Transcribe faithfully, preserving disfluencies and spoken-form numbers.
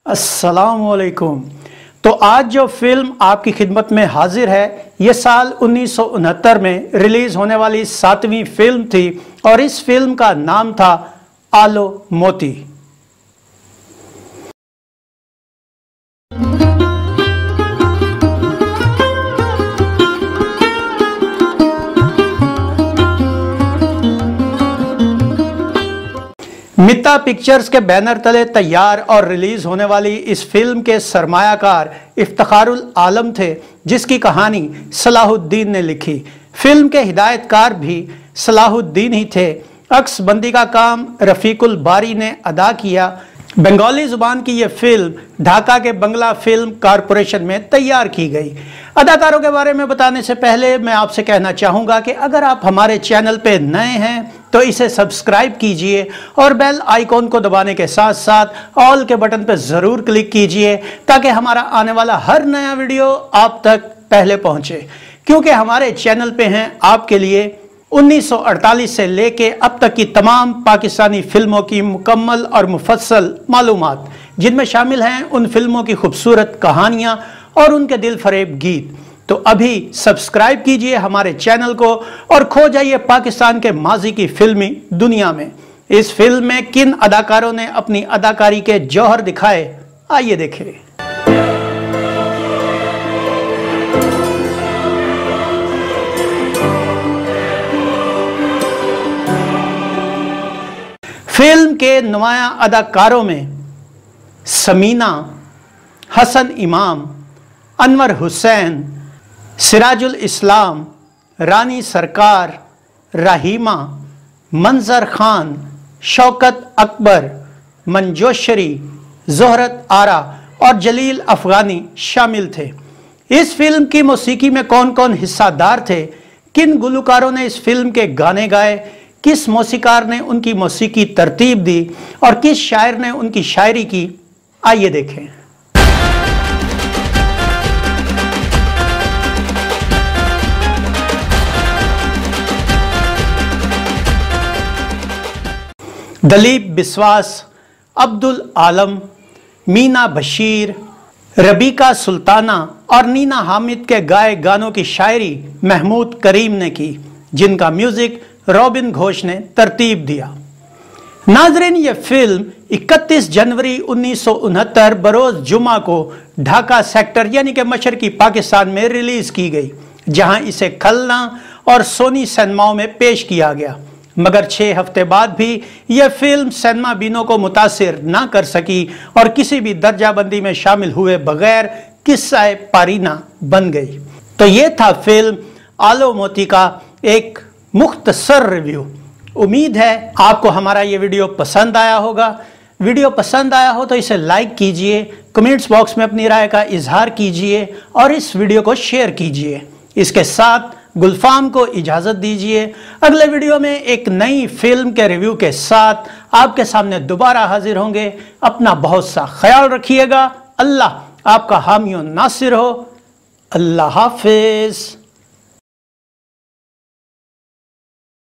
अस्सलामुअलैकुम। तो आज जो फिल्म आपकी खिदमत में हाजिर है ये साल उन्नीस सौ उनहत्तर में रिलीज होने वाली सातवीं फिल्म थी और इस फिल्म का नाम था आलो मोती। मिता पिक्चर्स के बैनर तले तैयार और रिलीज होने वाली इस फिल्म के सरमायाकार इफ्तिखारुल आलम थे, जिसकी कहानी सलाहुद्दीन ने लिखी। फिल्म के हिदायतकार भी सलाहुद्दीन ही थे। अक्स बंदी का काम रफीकुल बारी ने अदा किया। बंगाली जुबान की यह फिल्म ढाका के बंगला फिल्म कारपोरेशन में तैयार की गई। अदाकारों के बारे में बताने से पहले मैं आपसे कहना चाहूँगा कि अगर आप हमारे चैनल पे नए हैं तो इसे सब्सक्राइब कीजिए और बेल आइकॉन को दबाने के साथ साथ ऑल के बटन पर ज़रूर क्लिक कीजिए ताकि हमारा आने वाला हर नया वीडियो आप तक पहले पहुँचे, क्योंकि हमारे चैनल पे हैं आपके लिए उन्नीस सौ अड़तालीस से लेके अब तक की तमाम पाकिस्तानी फिल्मों की मुकम्मल और मुफस्सल मालूमात, जिनमें शामिल हैं उन फिल्मों की खूबसूरत कहानियाँ और उनके दिल फरेब गीत। तो अभी सब्सक्राइब कीजिए हमारे चैनल को और खो जाइए पाकिस्तान के माजी की फिल्मी दुनिया में। इस फिल्म में किन अदाकारों ने अपनी अदाकारी के जौहर दिखाए, आइए देखें। फिल्म के नुमाया अदाकारों में समीना, हसन इमाम, अनवर हुसैन, सिराजुल इस्लाम, रानी सरकार, रहीमा, मंजर खान, शौकत अकबर, मंजोशरी, जोहरत आरा और जलील अफगानी शामिल थे। इस फिल्म की मौसीकी में कौन कौन हिस्सादार थे, किन गुलकारों ने इस फिल्म के गाने गाए, किस मौसीकार ने उनकी मौसीकी तरतीब दी और किस शायर ने उनकी शायरी की, आइए देखें। दलीप बिस्वास, अब्दुल आलम, मीना बशीर, रबीका सुल्ताना और नीना हामिद के गाए गानों की शायरी महमूद करीम ने की, जिनका म्यूजिक रॉबिन घोष ने तरतीब दिया। नाजरीन, ये फिल्म इकतीस जनवरी उन्नीस सौ उनहत्तर बरोज जुमा को ढाका सेक्टर यानी कि मशरकी पाकिस्तान में रिलीज की गई, जहां इसे खलना और सोनी सिनेमाओं में पेश किया गया। मगर छः हफ्ते बाद भी यह फिल्म सिनेमा बीनों को मुतासिर ना कर सकी और किसी भी दर्जाबंदी में शामिल हुए बगैर किस्सा पारीना बन गई। तो ये था फिल्म आलो मोती का एक मुख्तसर रिव्यू। उम्मीद है आपको हमारा ये वीडियो पसंद आया होगा। वीडियो पसंद आया हो तो इसे लाइक कीजिए, कमेंट्स बॉक्स में अपनी राय का इजहार कीजिए और इस वीडियो को शेयर कीजिए। इसके साथ गुलफाम को इजाज़त दीजिए। अगले वीडियो में एक नई फिल्म के रिव्यू के साथ आपके सामने दोबारा हाजिर होंगे। अपना बहुत सा ख्याल रखिएगा। अल्लाह आपका हामी और नासिर हो। अल्लाह हाफिज।